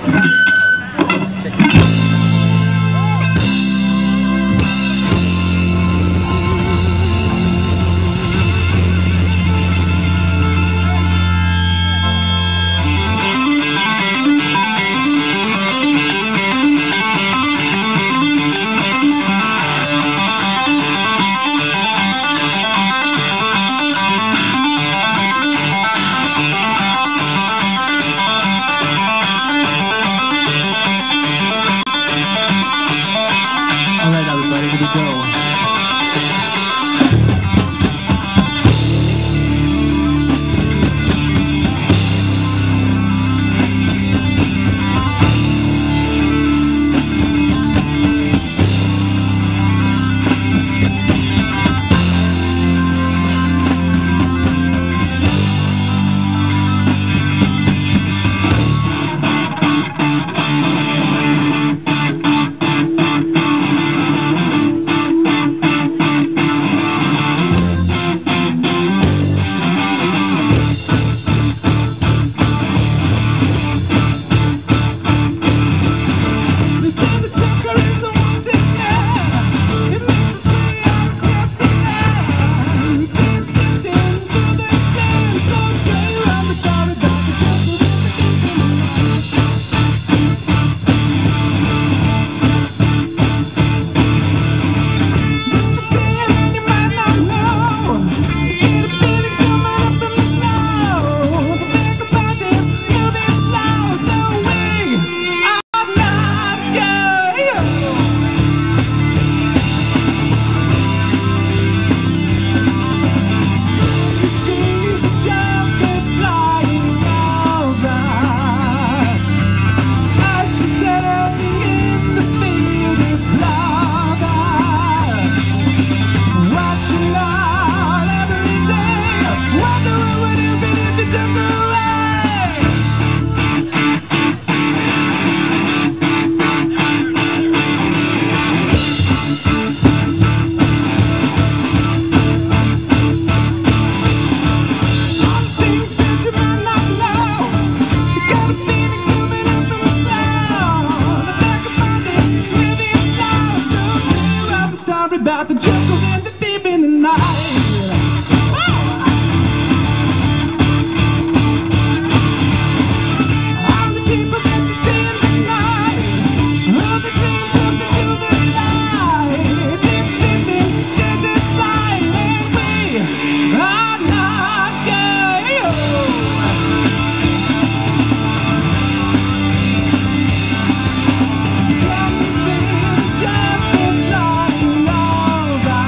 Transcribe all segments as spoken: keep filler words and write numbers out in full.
About the jungle and the deep in the night. I'm the people that you see in the night. All the dreams of the do the light. It's sitting dead inside, and we are not gay. Let me see the jumping flying over.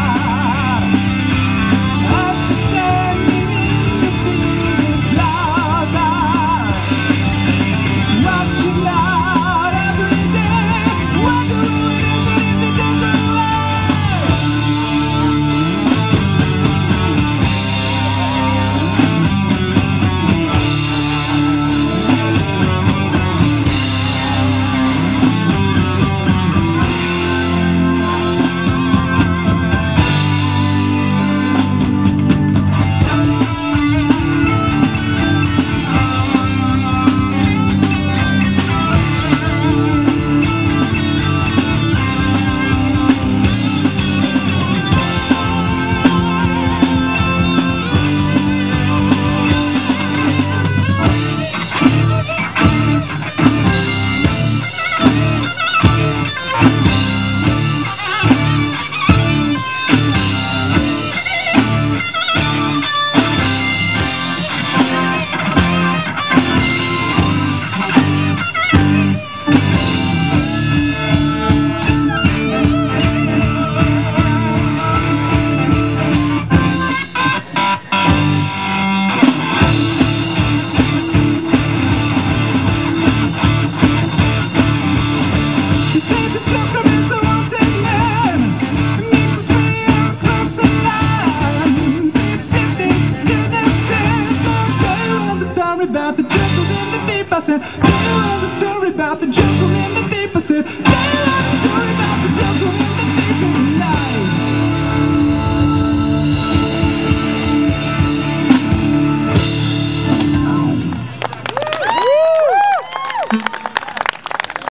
I said, tell the story about the jungle in the deep. I said,